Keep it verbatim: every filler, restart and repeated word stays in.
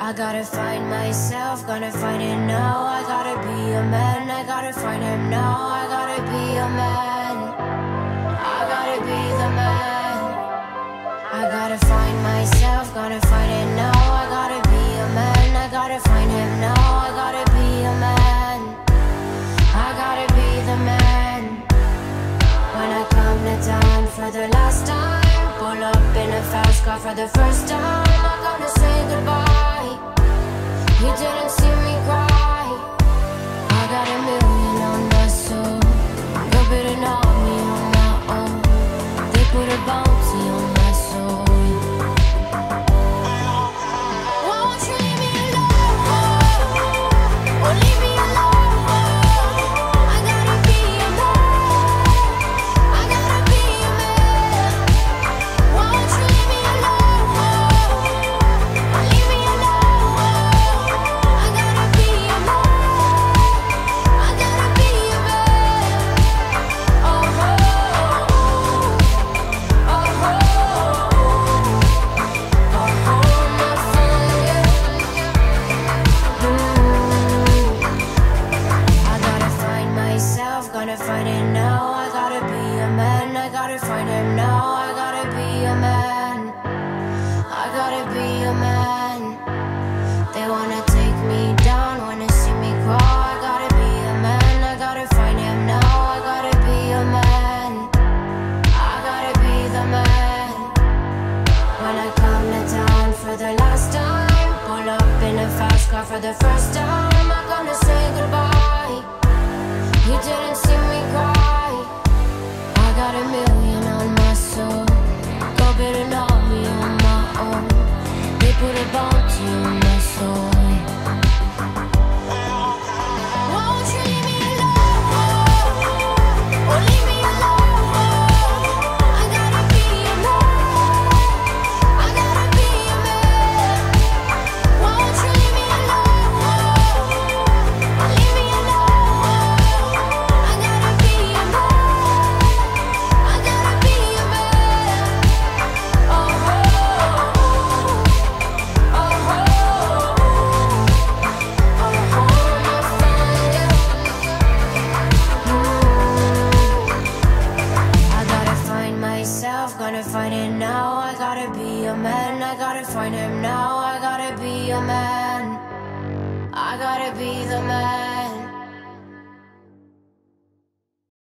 I gotta find myself, gonna find it now. I gotta be a man, I gotta find him now. I gotta be a man, I gotta be the man. I gotta find myself, gonna find it now. I gotta be a man, I gotta find him now. I gotta be a man, I gotta be the man. When I come to town for the last time, pull up in a fast car for the first time, I'm gonna say goodbye. You didn't see me cry. I got a million on my soul, go bit an army on my own. They put a bounty on my soul. Won't you leave me alone? Or leave me alone? I gotta be a man, I gotta be a man. Won't you leave me alone? Or leave me alone? I gotta be a man, I gotta be a man. Oh, oh, oh, oh, oh, oh, my fire. I gotta find myself, gonna find it now. I gotta be a man, I gotta find him now. I gotta be a man, I gotta be a man. They wanna take me down, wanna see me crawl. I gotta be a man, I gotta find him now. I gotta be a man, I gotta be the man. When I come to town for the last time, pull up in a fast car for the first time, I'm gonna say goodbye. You didn't see me cry. I got a million on my soul, go bit an army on my own. They put a bounty on my soul. Won't you leave me alone? Or leave me alone? I gotta be a man, I gotta be a man. Won't you leave me alone? Or leave me alone? I gotta be a man, I gotta be a man. Oh, oh, oh, oh, oh, my fire. I gotta find myself, gonna find it now. I gotta be a man, I gotta find him now. I gotta be a man, I gotta be the man.